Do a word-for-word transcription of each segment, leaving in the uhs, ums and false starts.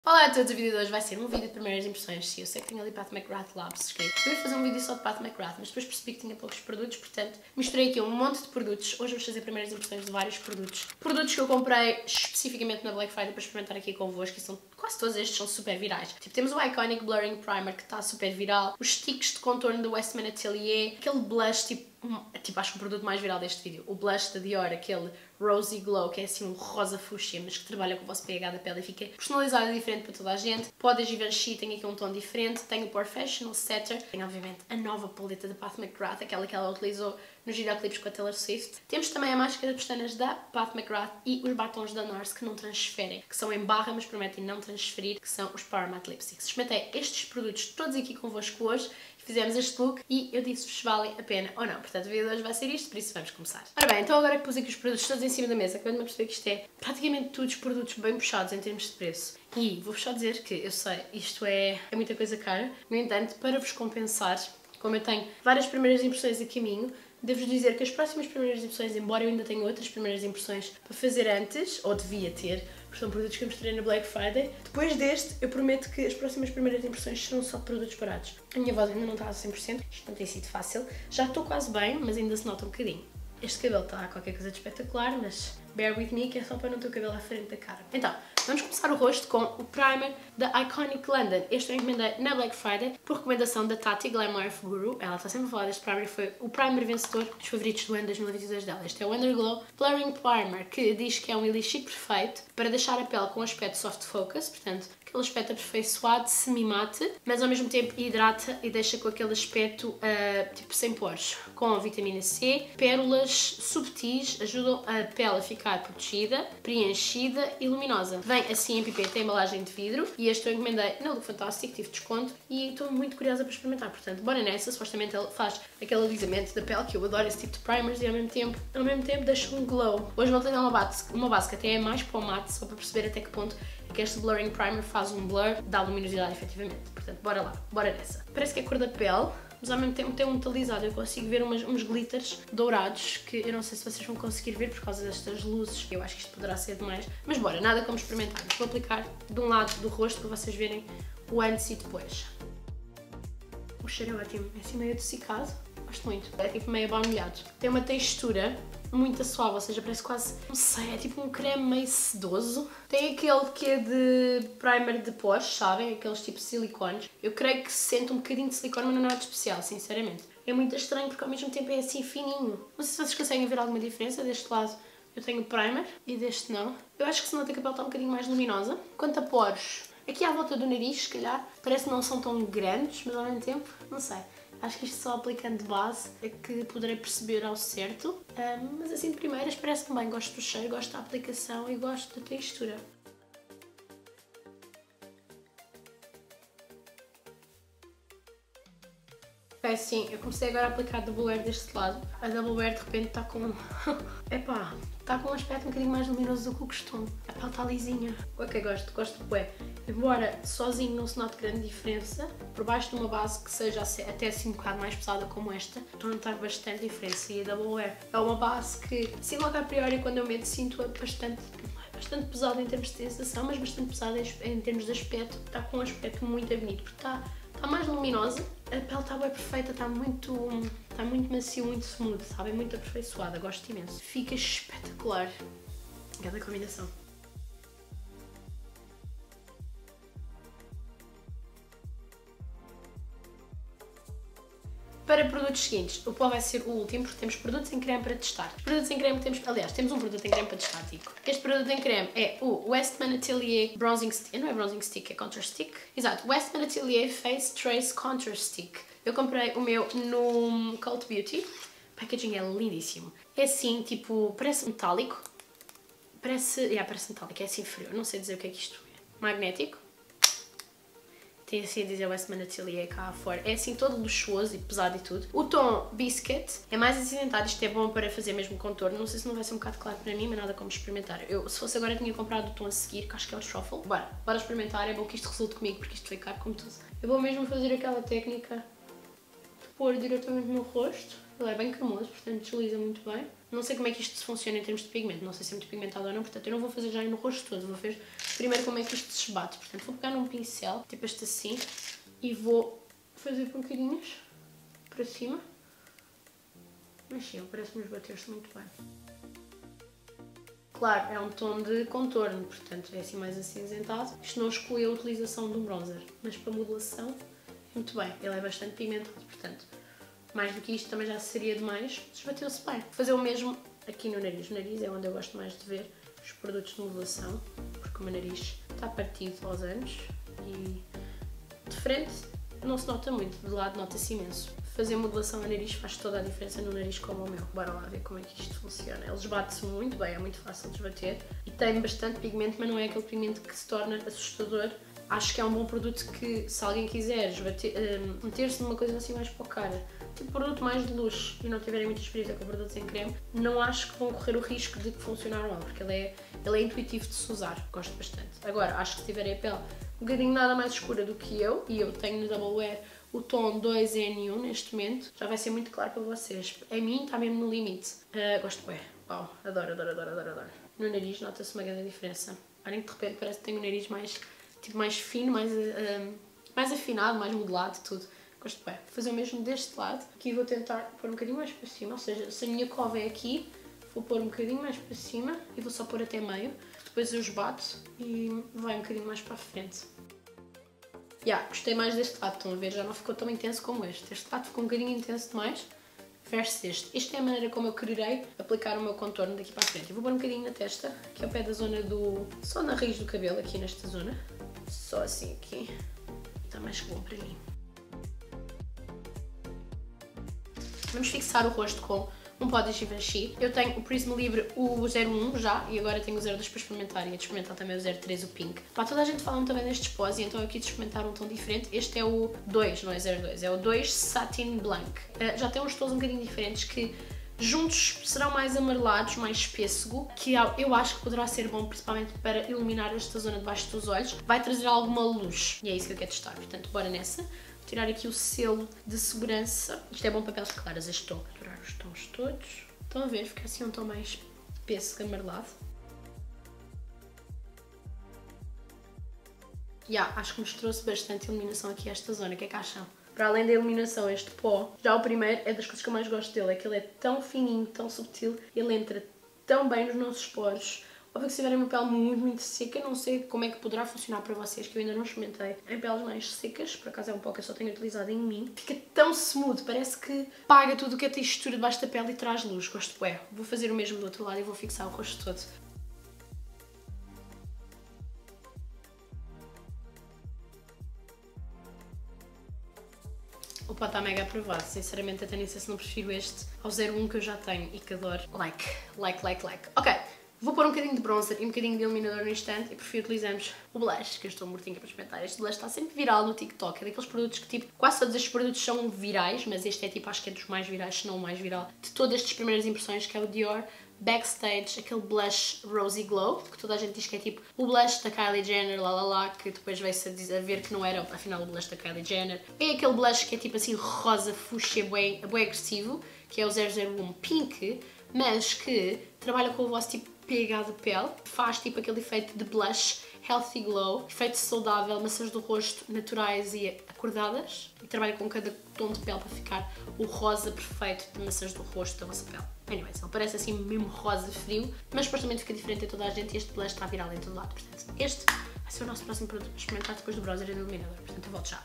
Olá a todos, o vídeo de hoje vai ser um vídeo de primeiras impressões. Sim, eu sei que tenho ali Pat McGrath Labs escrito. Eu ia fazer um vídeo só de Pat McGrath, mas depois percebi que tinha poucos produtos, portanto misturei aqui um monte de produtos. Hoje vamos fazer primeiras impressões de vários produtos. Produtos que eu comprei especificamente na Black Friday para experimentar aqui convosco, e são quase todos estes são super virais. Tipo, temos o Iconic Blurring Primer que está super viral, os sticks de contorno do Westman Atelier, aquele blush tipo, tipo acho que o produto mais viral deste vídeo, o blush da Dior, aquele Rosy Glow, que é assim um rosa fucsia, mas que trabalha com o vosso pH da pele e fica personalizado e diferente para toda a gente. Pode Givenchy tem aqui um tom diferente, tem o Professional Setter, tem obviamente a nova paleta da Pat McGrath, aquela que ela utilizou nos videoclipes com a Taylor Swift. Temos também a máscara de pestanas da Pat McGrath e os batons da NARS que não transferem, que são em barra, mas prometem não transferir, que são os Power Matte Lipsticks. Experimentei estes produtos todos aqui convosco hoje, fizemos este look e eu disse-vos se valem a pena ou não. Portanto, o vídeo de hoje vai ser isto, por isso vamos começar. Ora bem, então agora que pus aqui os produtos todos em cima da mesa, acabei de me perceber que isto é praticamente todos produtos bem puxados em termos de preço. E vou-vos só dizer que, eu sei, isto é, é muita coisa cara. No entanto, para vos compensar, como eu tenho várias primeiras impressões a caminho, devo-vos dizer que as próximas primeiras impressões, embora eu ainda tenha outras primeiras impressões para fazer antes, ou devia ter, porque são produtos que eu mostrei na Black Friday, depois deste eu prometo que as próximas primeiras impressões serão só produtos baratos. A minha voz ainda não está a cem por cento, isto não tem sido fácil, já estou quase bem, mas ainda se nota um bocadinho. Este cabelo está qualquer coisa de espetacular, mas bear with me, que é só para não ter o cabelo à frente da cara. Então, vamos começar o rosto com o primer da Iconic London. Este eu encomendei na Black Friday por recomendação da Tati, Glam Life Guru. Ela está sempre a falar deste primer, foi o primer vencedor dos favoritos do ano dois mil e vinte e dois dela. Este é o Underglow Blurring Primer, que diz que é um elixir perfeito para deixar a pele com aspecto soft focus, portanto, aquele aspecto aperfeiçoado, semi-mate, mas ao mesmo tempo hidrata e deixa com aquele aspecto uh, tipo sem poros, com vitamina C, pérolas subtis, ajudam a pele a ficar protegida, preenchida e luminosa. Vem assim em pipeta, em embalagem de vidro, e este eu encomendei na Look Fantastic, tive desconto e estou muito curiosa para experimentar, portanto, bora nessa. Supostamente ele faz aquele alisamento da pele, que eu adoro esse tipo de primers, e ao mesmo tempo, ao mesmo tempo deixa um glow. Hoje vou utilizar uma base, uma base que até é mais para o mate, só para perceber até que ponto é que este Blurring Primer faz um blur, dá luminosidade efetivamente. Portanto, bora lá, bora nessa. Parece que é a cor da pele, mas ao mesmo tempo tem um metalizado. Eu consigo ver umas, uns glitters dourados que eu não sei se vocês vão conseguir ver por causa destas luzes. Eu acho que isto poderá ser demais, mas bora, nada como experimentar. Vou aplicar de um lado do rosto para vocês verem o antes e depois. O cheiro é ótimo, é assim meio adocicado, gosto muito. É tipo meio baunilhado. Tem uma textura muito suave, ou seja, parece quase, não sei, é tipo um creme meio sedoso. Tem aquele que é de primer de pós, sabem? Aqueles tipo silicones. Eu creio que se sente um bocadinho de silicone, mas não é nada especial, sinceramente. É muito estranho porque ao mesmo tempo é assim fininho. Não sei se vocês conseguem ver alguma diferença. Deste lado eu tenho o primer e deste não. Eu acho que se nota que a pele está um bocadinho mais luminosa. Quanto a poros, aqui à volta do nariz, se calhar, parece que não são tão grandes, mas ao mesmo tempo, não sei. Acho que isto só aplicando de base é que poderei perceber ao certo. Um, mas assim de primeiras parece-me bem. Gosto do cheiro, gosto da aplicação e gosto da textura. É assim, eu comecei agora a aplicar a Double Wear deste lado. A Double Wear de repente está com... Epá, está com um aspecto um bocadinho mais luminoso do que o costume. A pele está lisinha. Ok, gosto, gosto de bué. Embora sozinho não se note grande diferença, por baixo de uma base que seja até assim um bocado mais pesada como esta, estou a notar bastante diferença. E a Double Wear é uma base que, assim logo a priori, quando eu meto, sinto-a bastante... bastante pesada em termos de sensação, mas bastante pesada em termos de aspecto. Está com um aspecto muito bonito, porque está, está mais luminosa, a pele está bem perfeita, está muito, está muito macio, muito smooth, sabe? Muito aperfeiçoada, gosto imenso. Fica espetacular. Cada combinação. Para produtos seguintes, o pó vai ser o último, porque temos produtos em creme para testar. Produtos em creme temos, aliás, temos um produto em creme para testar, digo. Este produto em creme é o Westman Atelier Bronzing Stick, não é Bronzing Stick, é Contour Stick. Exato, Westman Atelier Face Trace Contour Stick. Eu comprei o meu no Cult Beauty. O packaging é lindíssimo. É assim, tipo, parece metálico. Parece, yeah, parece metálico, é assim frio, não sei dizer o que é que isto é. Magnético. Tem assim a dizer Westman Atelier cá fora. É assim todo luxuoso e pesado e tudo. O tom Biscuit é mais acinzentado. Isto é bom para fazer mesmo contorno. Não sei se não vai ser um bocado claro para mim, mas nada como experimentar. Eu, se fosse agora, tinha comprado o tom a seguir, que acho que é o Truffle. Bora, bora experimentar. É bom que isto resulte comigo, porque isto foi caro como tudo. Eu vou mesmo fazer aquela técnica de pôr diretamente no rosto. Ele é bem cremoso, portanto desliza muito bem. Não sei como é que isto funciona em termos de pigmento, não sei se é muito pigmentado ou não, portanto eu não vou fazer já no rosto todo, vou ver primeiro como é que isto se esbate. Portanto vou pegar num pincel, tipo este assim, e vou fazer pontinhos para cima. Mas sim, ele parece-me esbater-se muito bem. Claro, é um tom de contorno, portanto é assim mais acinzentado. Isto não exclui a utilização de um bronzer, mas para modelação, muito bem. Ele é bastante pigmentado, portanto, mais do que isto também já seria demais. Esbateu-se bem. Vou fazer o mesmo aqui no nariz. O nariz é onde eu gosto mais de ver os produtos de modelação, porque o meu nariz está partido aos anos e de frente não se nota muito, de lado nota-se imenso. Fazer modelação a nariz faz toda a diferença no nariz como o meu. Bora lá ver como é que isto funciona. Ele esbate-se muito bem, é muito fácil de esbater e tem bastante pigmento, mas não é aquele pigmento que se torna assustador. Acho que é um bom produto que, se alguém quiser um, meter-se numa coisa assim mais para a cara, tipo produto mais de luxo e não tiverem muita experiência com produtos em creme, não acho que vão correr o risco de que funcionar mal, porque ele é, ele é intuitivo de se usar, gosto bastante. Agora, acho que se tiverem a pele um bocadinho nada mais escura do que eu, e eu tenho no Double Wear o tom dois N um neste momento, já vai ser muito claro para vocês. A mim está mesmo no limite. Uh, gosto bem. Uau, adoro, adoro, adoro, adoro, adoro. No nariz nota-se uma grande diferença. Olhem que de repente parece que tenho o nariz mais, tipo, mais fino, mais, uh, mais afinado, mais modelado, tudo. Gosto bem. Vou fazer o mesmo deste lado. Aqui vou tentar pôr um bocadinho mais para cima, ou seja, se a minha cova é aqui, vou pôr um bocadinho mais para cima e vou só pôr até meio. Depois eu esbato e vai um bocadinho mais para a frente. Yeah, gostei mais deste lado, estão a ver? Já não ficou tão intenso como este. Este lado ficou um bocadinho intenso demais versus este. Esta é a maneira como eu quererei aplicar o meu contorno daqui para a frente. Eu vou pôr um bocadinho na testa, aqui ao pé da zona do... só na raiz do cabelo, aqui nesta zona. Só assim aqui. Está mais bom para mim. Vamos fixar o rosto com um pó de Givenchy. Eu tenho o Prisma Libre, o zero um já, e agora tenho o zero dois para experimentar, e a de experimentar também o zero três, o Pink. Pá, toda a gente fala muito bem destes pós, e então eu quis experimentar um tom diferente. Este é o dois, não é zero dois, é o dois Satin Blanc. Uh, já tem uns tons um bocadinho diferentes que juntos serão mais amarelados, mais pêssego, que eu acho que poderá ser bom principalmente para iluminar esta zona debaixo dos olhos. Vai trazer alguma luz, e é isso que eu quero testar, portanto bora nessa. Vou tirar aqui o selo de segurança. Isto é bom para peles claras, este tom. Vou tirar os tons todos. Estão a ver? Fica assim um tom mais pêssego, amarelado. E yeah, acho que mostrou-se bastante iluminação aqui esta zona. O que é que acham? Para além da iluminação, este pó, já o primeiro é das coisas que eu mais gosto dele. É que ele é tão fininho, tão subtil, ele entra tão bem nos nossos poros. Óbvio que se tiverem uma pele muito, muito seca, não sei como é que poderá funcionar para vocês, que eu ainda não experimentei em peles mais secas, por acaso é um pó que eu só tenho utilizado em mim. Fica tão smooth, parece que paga tudo o que é textura debaixo da pele e traz luz, gosto bué. Vou fazer o mesmo do outro lado e vou fixar o rosto todo. O pó está mega aprovado, sinceramente até nem sei se não prefiro este ao zero um que eu já tenho e que adoro. Like, like, like, like. Ok. Vou pôr um bocadinho de bronzer e um bocadinho de iluminador no instante e por fim utilizamos o blush, que eu estou mortinha para experimentar. Este blush está sempre viral no TikTok, é daqueles produtos que tipo, quase todos estes produtos são virais, mas este é tipo, acho que é dos mais virais, se não o mais viral, de todas estas primeiras impressões, que é o Dior Backstage, aquele blush Rosy Glow, que toda a gente diz que é tipo o blush da Kylie Jenner, lá lá lá, que depois veio-se a, dizer, a ver que não era afinal o blush da Kylie Jenner. É aquele blush que é tipo assim rosa, fucsia, bem, bem agressivo, que é o zero zero um Pink, mas que trabalha com o vosso tipo pH de pele, faz tipo aquele efeito de blush, healthy glow, efeito saudável, maçãs do rosto naturais e acordadas, e trabalha com cada tom de pele para ficar o rosa perfeito de maçãs do rosto da vossa pele. Anyways, ele parece assim mesmo rosa frio, mas depois também fica diferente em toda a gente e este blush está viral em todo lado, portanto este vai ser o nosso próximo produto a experimentar depois do bronzer e do iluminador, portanto eu volto já.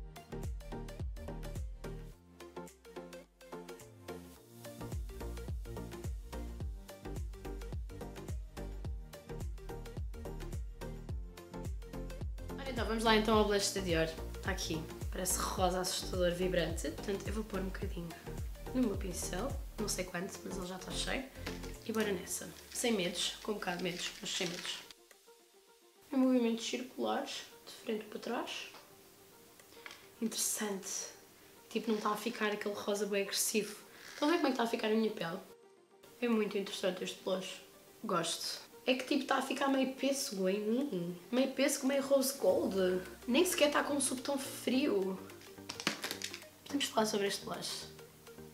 Então, vamos lá então ao blush da Dior. Está aqui, parece rosa, assustador, vibrante. Portanto, eu vou pôr um bocadinho no meu pincel, não sei quanto, mas ele já está cheio. E bora nessa. Sem medos, com um bocado de medos, mas sem medos. Em movimentos circulares, de frente para trás. Interessante. Tipo, não está a ficar aquele rosa bem agressivo. Estão a ver como é que está a ficar a minha pele? É muito interessante este blush. Gosto. É que tipo está a ficar meio pêssego em mim. Meio pêssego, meio rose gold. Nem sequer está com um subtom frio. Podemos falar sobre este blush.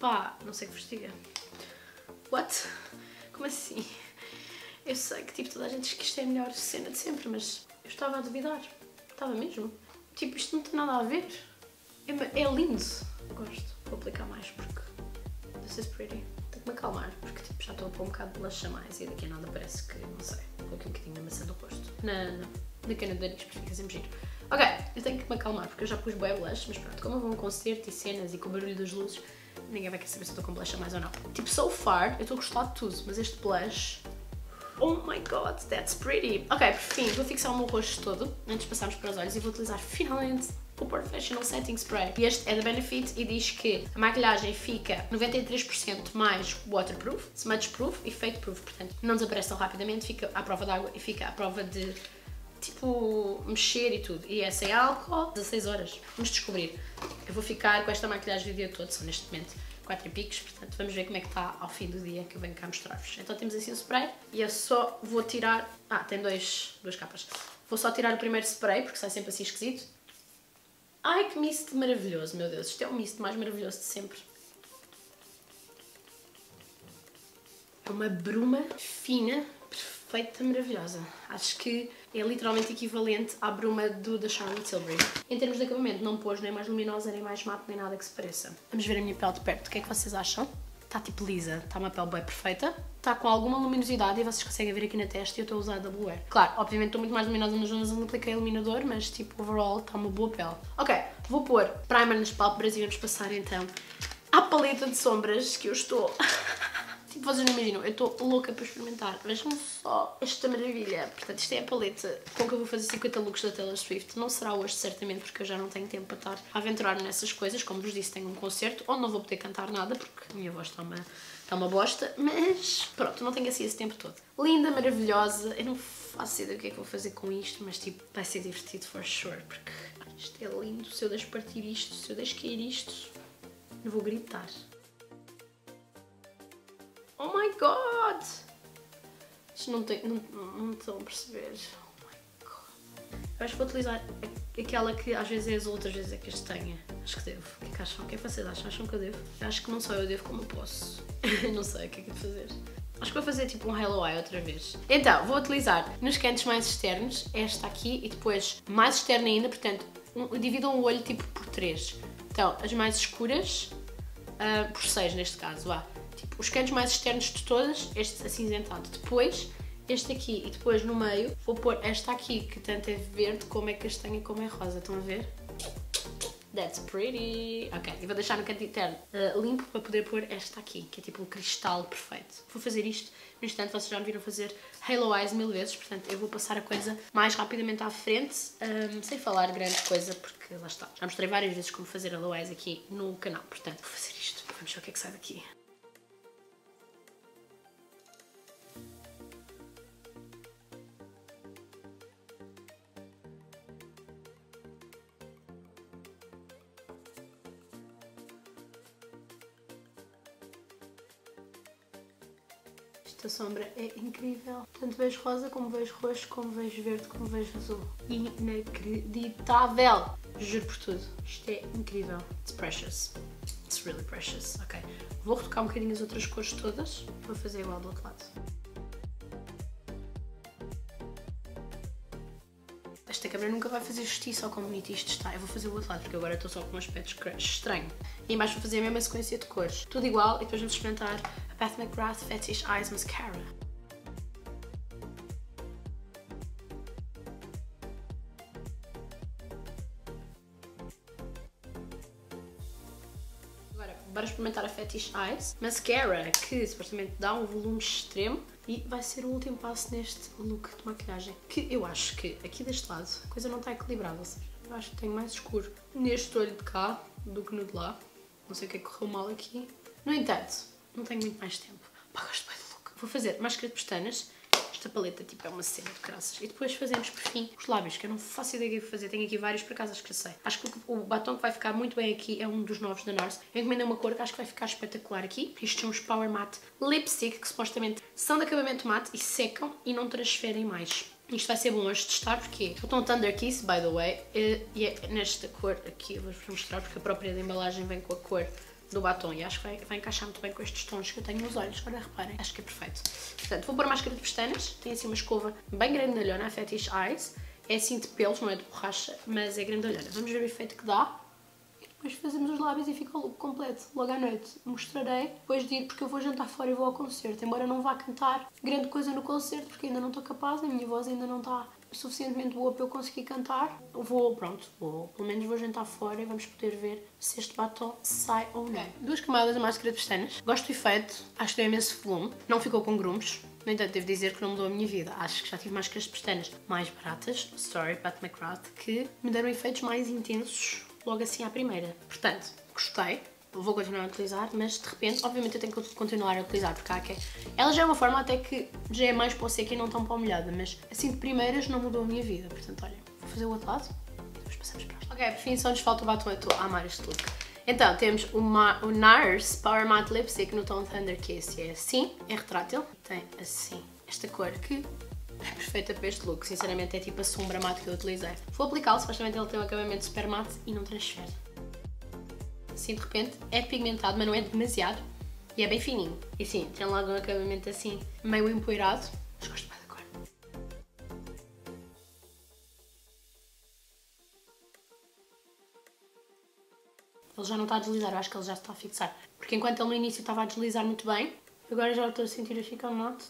Pá, não sei o que vos diga. What? Como assim? Eu sei que tipo, toda a gente diz que isto é a melhor cena de sempre, mas eu estava a duvidar. Estava mesmo. Tipo, isto não tem nada a ver. É, é lindo. Gosto. Vou aplicar mais porque this is pretty. Tenho que me acalmar porque tipo, já estou a pôr um bocado de blush a mais e daqui a nada parece que, não sei, coloquei um bocadinho na maçã do rosto. Na, na, na cana de nariz, porque fica sempre giro. Ok, eu tenho que me acalmar porque eu já pus bué blush, mas pronto, como eu vou a um concerto e cenas e com o barulho das luzes, ninguém vai querer saber se eu estou com blush a mais ou não. Tipo, so far, eu estou a gostar de tudo, mas este blush... Oh my god, that's pretty! Ok, por fim, vou fixar o meu rosto todo, antes de passarmos para os olhos, e vou utilizar finalmente o Professional Setting Spray. Este é da Benefit e diz que a maquilhagem fica noventa e três por cento mais waterproof, smudge-proof e fade-proof, portanto não desaparece tão rapidamente, fica à prova de água e fica à prova de, tipo, mexer e tudo. E é sem álcool, dezasseis horas. Vamos descobrir. Eu vou ficar com esta maquilhagem o dia todo, são neste momento quatro e picos, portanto vamos ver como é que está ao fim do dia que eu venho cá mostrar-vos. Então temos assim o spray e eu só vou tirar... Ah, tem dois, duas capas. Vou só tirar o primeiro spray porque sai sempre assim esquisito. Ai, que mist maravilhoso, meu Deus. Isto é o mist mais maravilhoso de sempre. É uma bruma fina, perfeita, maravilhosa. Acho que é literalmente equivalente à bruma do da Charlotte Tilbury. Em termos de acabamento, não pôs nem mais luminosa, nem mais mate, nem nada que se pareça. Vamos ver a minha pele de perto. O que é que vocês acham? Está tipo lisa, está uma pele bem perfeita. Está com alguma luminosidade e vocês conseguem ver aqui na testa e eu estou a usar a Double Wear. Claro, obviamente estou muito mais luminosa nas zonas onde apliquei iluminador, mas tipo, overall está uma boa pele. Ok, vou pôr primer nas pálpebras e vamos passar então à paleta de sombras que eu estou... Tipo, vocês não imaginam, eu estou louca para experimentar. Vejam só esta maravilha. Portanto, isto é a paleta com que eu vou fazer cinquenta looks da Taylor Swift. Não será hoje, certamente, porque eu já não tenho tempo para estar a aventurar nessas coisas. Como vos disse, tenho um concerto onde não vou poder cantar nada, porque a minha voz está uma, está uma bosta. Mas, pronto, não tenho assim esse tempo todo. Linda, maravilhosa. Eu não faço ideia do que é que vou fazer com isto, mas, tipo, vai ser divertido for sure, porque isto é lindo. Se eu deixo partir isto, se eu deixo cair isto, eu vou gritar. Oh my god! Isto não tem... não, não estão a perceber. Oh my god. Eu acho que vou utilizar aquela que às vezes é azul, outras vezes é castanha. Acho que devo. O que é que acham? O que é que vocês acham? Acham que eu devo? Eu acho que não só eu devo como eu posso. Não sei o que é que é de fazer. Acho que vou fazer tipo um Halo Eye outra vez. Então, vou utilizar nos cantos mais externos esta aqui e depois mais externa ainda, portanto, um, dividam o olho tipo por três. Então, as mais escuras, uh, por seis neste caso, vá. Tipo, os cantos mais externos de todas, este acinzentado. Depois, este aqui e depois no meio, vou pôr esta aqui, que tanto é verde como é castanha como é rosa. Estão a ver? That's pretty! Ok, e vou deixar no canto interno uh, limpo para poder pôr esta aqui, que é tipo um cristal perfeito. Vou fazer isto, no instante vocês já me viram fazer Halo Eyes mil vezes, portanto eu vou passar a coisa mais rapidamente à frente, um, sem falar grande coisa, porque lá está. Já mostrei várias vezes como fazer Halo Eyes aqui no canal, portanto vou fazer isto. Vamos ver o que é que sai daqui. Esta sombra é incrível. Tanto vejo rosa, como vejo roxo, como vejo verde, como vejo azul. Inacreditável! Juro por tudo. Isto é incrível. It's precious. It's really precious. Ok. Vou retocar um bocadinho as outras cores todas. Vou fazer igual do outro lado. Esta câmera nunca vai fazer justiça ao quão bonito isto está. Eu vou fazer o outro lado, porque agora estou só com um aspecto estranho. E embaixo vou fazer a mesma sequência de cores. Tudo igual, e depois vamos experimentar a Pat McGrath Fetish Eyes Mascara. Agora, bora experimentar a Fetish Eyes Mascara, que supostamente dá um volume extremo. E vai ser o último passo neste look de maquilhagem. Que eu acho que aqui deste lado a coisa não está equilibrada. Ou seja, eu acho que tenho mais escuro neste olho de cá do que no de lá. Não sei o que é que correu mal aqui. No entanto, não tenho muito mais tempo. Pá, gosto bem do look. Vou fazer máscara de pestanas. Esta paleta tipo é uma cena de graças. E depois fazemos por fim os lábios, que eu não faço ideia do que vou fazer. Tenho aqui vários, por acaso acho que sei. Acho que o batom que vai ficar muito bem aqui é um dos novos da NARS. Eu encomendei uma cor que acho que vai ficar espetacular aqui. Estes são os Power Matte Lipstick, que supostamente são de acabamento mate e secam e não transferem mais. Isto vai ser bom hoje testar porque o tom Thunder Kiss, by the way, e é nesta cor aqui, eu vou-vos mostrar porque a própria da embalagem vem com a cor do batom e acho que vai, vai encaixar muito bem com estes tons que eu tenho nos olhos. Agora reparem, acho que é perfeito. Portanto, vou pôr máscara de pestanas, tem assim uma escova bem grandalhona, a Fetish Eyes. É assim de pelos, não é de borracha, mas é grandalhona. Vamos ver o efeito que dá. E depois fazemos os lábios e fica o look completo, logo à noite. Mostrarei depois de ir, porque eu vou jantar fora e vou ao concerto. Embora não vá cantar grande coisa no concerto, porque ainda não estou capaz, a minha voz ainda não está suficientemente boa para eu conseguir cantar. Vou, pronto, vou, pelo menos vou jantar fora e vamos poder ver se este batom sai ou não. Duas camadas de máscara de pestanas. Gosto do efeito, acho que tem imenso volume, não ficou com grumos. No entanto, devo dizer que não mudou a minha vida. Acho que já tive máscaras de pestanas mais baratas, sorry, Pat McGrath, que me deram efeitos mais intensos logo assim à primeira. Portanto, gostei. Vou continuar a utilizar, mas de repente, obviamente eu tenho que continuar a utilizar, porque há que... Ela já é uma forma até que já é mais para o seco e não tão para a molhada, mas assim de primeiras não mudou a minha vida. Portanto, olha, vou fazer o outro lado e depois passamos para a... Ok, por fim só nos falta o batom, eu estou a amar este look. Então, temos o, Ma o NARS Power Matte Lipstick no tom Thunder Kiss, é assim, é retrátil, tem assim, esta cor que é perfeita para este look, sinceramente é tipo a sombra mate que eu utilizei. Vou aplicá-lo, supostamente ele tem um acabamento super mate e não transfere. Assim, de repente, é pigmentado, mas não é demasiado. E é bem fininho. E sim, tem logo um acabamento assim, meio empoeirado. Mas gosto bem da cor. Ele já não está a deslizar, eu acho que ele já está a fixar. Porque enquanto ele no início estava a deslizar muito bem, agora já estou a sentir a ficar matte.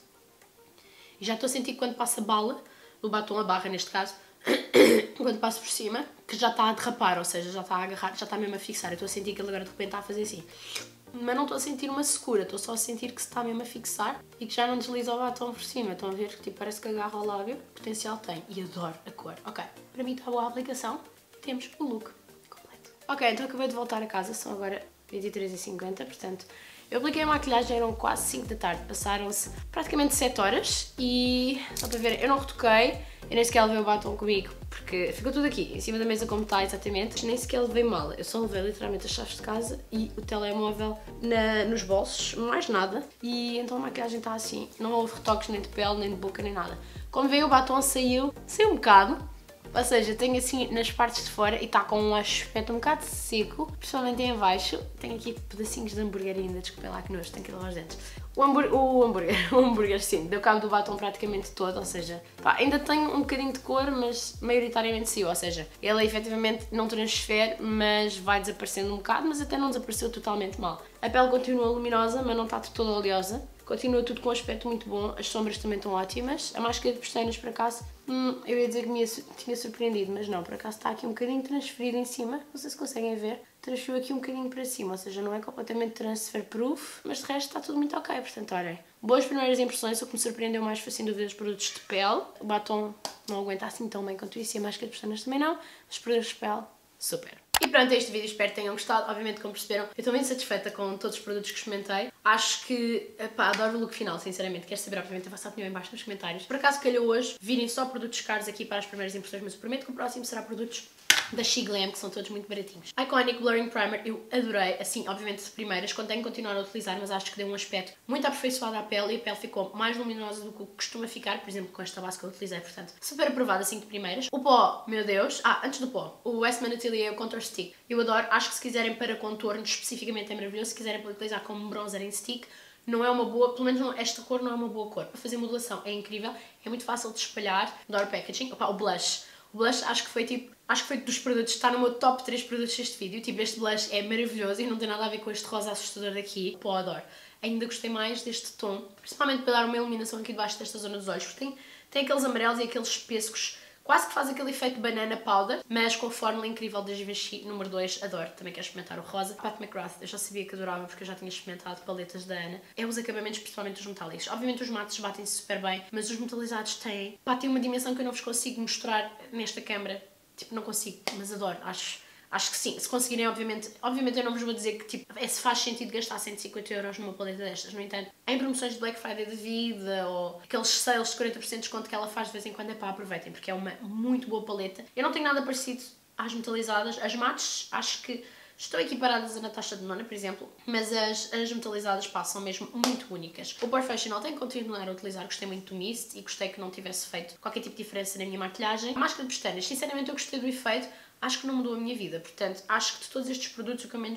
E já estou a sentir que quando passa a bala, o batom, a barra neste caso, quando passo por cima, que já está a derrapar, ou seja, já está a agarrar, já está mesmo a fixar. Eu estou a sentir que ele agora de repente está a fazer assim. Mas não estou a sentir uma secura, estou só a sentir que se está mesmo a fixar e que já não desliza o batom por cima. Estão a ver que tipo, parece que agarra o lábio, potencial tem. E adoro a cor. Ok, para mim está boa a aplicação, temos o look completo. Ok, então acabei de voltar a casa, são agora vinte e três e cinquenta, portanto... Eu apliquei a maquilhagem, eram quase cinco da tarde, passaram-se praticamente sete horas e, só para ver, eu não retoquei, eu nem sequer levei o batom comigo, porque ficou tudo aqui, em cima da mesa como está exatamente, nem sequer levei mala, eu só levei literalmente as chaves de casa e o telemóvel na, nos bolsos, mais nada, e então a maquilhagem está assim, não houve retoques nem de pele, nem de boca, nem nada. Como veio o batom saiu, saiu um bocado. Ou seja, tenho assim nas partes de fora e está com um aspecto um bocado seco, principalmente em baixo. Tenho aqui pedacinhos de hambúrguer ainda, desculpem lá que nojo, tenho que lavar os dentes. O, hambúrguer, o hambúrguer, o hambúrguer sim, deu cabo do batom praticamente todo, ou seja, pá, ainda tenho um bocadinho de cor, mas maioritariamente sim, ou seja, ele efetivamente não transfere, mas vai desaparecendo um bocado, mas até não desapareceu totalmente mal. A pele continua luminosa, mas não está de toda oleosa. Continua tudo com um aspecto muito bom, as sombras também estão ótimas. A máscara de pestanas, por acaso, hum, eu ia dizer que me tinha surpreendido, mas não, por acaso está aqui um bocadinho transferido em cima, não sei se conseguem ver, transferiu aqui um bocadinho para cima, ou seja, não é completamente transfer proof, mas de resto está tudo muito ok, portanto, olhem, boas primeiras impressões. O que me surpreendeu mais foi sem dúvida os produtos de pele, o batom não aguenta assim tão bem quanto isso e a máscara de pestanas também não, os produtos de pele, super. E pronto, este vídeo espero que tenham gostado. Obviamente, como perceberam, eu estou bem satisfeita com todos os produtos que experimentei. Acho que, pá, adoro o look final, sinceramente. Quero saber, obviamente, a vossa opinião em baixo nos comentários. Por acaso calhou hoje virem só produtos caros aqui para as primeiras impressões, mas eu prometo que o próximo será produtos da She Glam, que são todos muito baratinhos. Iconic Blurring Primer, eu adorei, assim, obviamente de primeiras, quando tenho que continuar a utilizar, mas acho que deu um aspecto muito aperfeiçoado à pele e a pele ficou mais luminosa do que costuma ficar, por exemplo, com esta base que eu utilizei, portanto, super aprovado assim de primeiras. O pó, meu Deus, ah, antes do pó, o Westman Atelier Contour Stick, eu adoro, acho que se quiserem para contornos especificamente é maravilhoso, se quiserem utilizar como bronzer em stick, não é uma boa, pelo menos não, esta cor não é uma boa cor. Para fazer modulação é incrível, é muito fácil de espalhar, adoro packaging. Opa, o blush. O blush acho que foi tipo, acho que foi dos produtos, está no meu top três produtos deste vídeo. Tipo, este blush é maravilhoso e não tem nada a ver com este rosa assustador daqui. Pô, adoro. Ainda gostei mais deste tom, principalmente para dar uma iluminação aqui debaixo desta zona dos olhos, porque tem, tem aqueles amarelos e aqueles pêssegos, quase que faz aquele efeito banana powder, mas com a fórmula incrível da Givenchy número dois, adoro. Também quero experimentar o rosa. Pat McGrath, eu já sabia que adorava porque eu já tinha experimentado paletas da Ana. É os acabamentos, principalmente os metálicos. Obviamente os mates batem-se super bem, mas os metalizados têm, pá, têm uma dimensão que eu não vos consigo mostrar nesta câmera. Tipo, não consigo, mas adoro, acho... Acho que sim, se conseguirem, obviamente, obviamente eu não vos vou dizer que tipo, é, se faz sentido gastar cento e cinquenta euros numa paleta destas, no entanto, em promoções de Black Friday da vida ou aqueles sales de quarenta por cento de desconto que ela faz de vez em quando, é pá, aproveitem, porque é uma muito boa paleta. Eu não tenho nada parecido às metalizadas, as mates acho que estão equiparadas a Natasha Denona, por exemplo, mas as, as metalizadas passam mesmo muito únicas. O Professional tenho que continuar a utilizar, gostei muito do Mist e gostei que não tivesse feito qualquer tipo de diferença na minha maquilhagem. A máscara de pestanas, sinceramente eu gostei do efeito, acho que não mudou a minha vida, portanto, acho que de todos estes produtos o que eu menos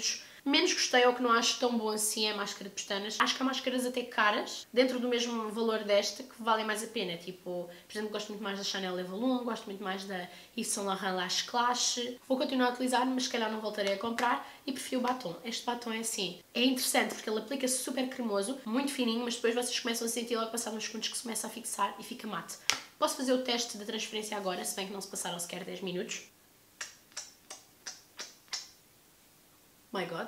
Menos gostei ou que não acho tão bom assim é a máscara de pestanas. Acho que há máscaras até caras, dentro do mesmo valor desta, que valem mais a pena. Tipo, por exemplo, gosto muito mais da Chanel Evolution, gosto muito mais da Yves Saint Laurent Lash Clash. Vou continuar a utilizar, mas se calhar não voltarei a comprar. E prefiro o batom. Este batom é assim, é interessante porque ele aplica-se super cremoso, muito fininho, mas depois vocês começam a sentir logo passado uns segundos que se começa a fixar e fica mate. Posso fazer o teste da transferência agora, se bem que não se passaram sequer dez minutos. My God.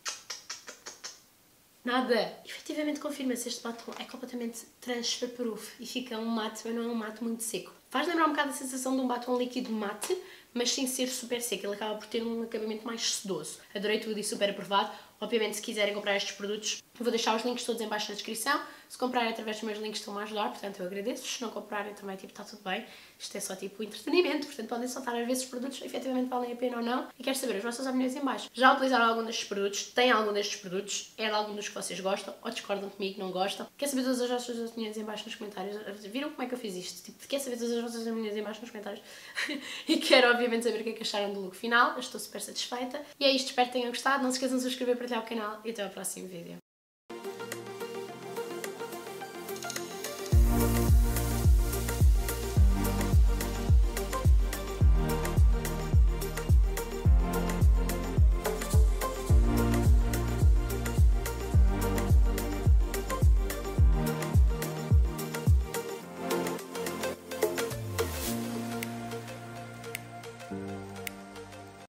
Nada! Efetivamente confirma-se, este batom é completamente transfer proof e fica um mate, mas não é um mate muito seco. Faz lembrar um bocado a sensação de um batom líquido mate, mas sem ser super seco, ele acaba por ter um acabamento mais sedoso. Adorei tudo e super aprovado. Obviamente, se quiserem comprar estes produtos, eu vou deixar os links todos em baixo na descrição. Se comprarem através dos meus links estão-me a ajudar, portanto eu agradeço. Se não comprarem também, tipo, está tudo bem. Isto é só tipo entretenimento, portanto podem só estar a ver se os produtos efetivamente valem a pena ou não. E quero saber as vossas opiniões em baixo. Já utilizaram algum destes produtos? Têm algum destes produtos? É de algum dos que vocês gostam? Ou discordam comigo, não gostam? Quero saber todas as vossas opiniões em baixo nos comentários. Viram como é que eu fiz isto? Tipo, quero saber todas as vossas opiniões em baixo nos comentários. E quero obviamente saber o que é que acharam do look final. Eu estou super satisfeita. E é isto, espero que tenham gostado. Não se esqueçam de subscrever, partilhar o canal e até ao próximo vídeo.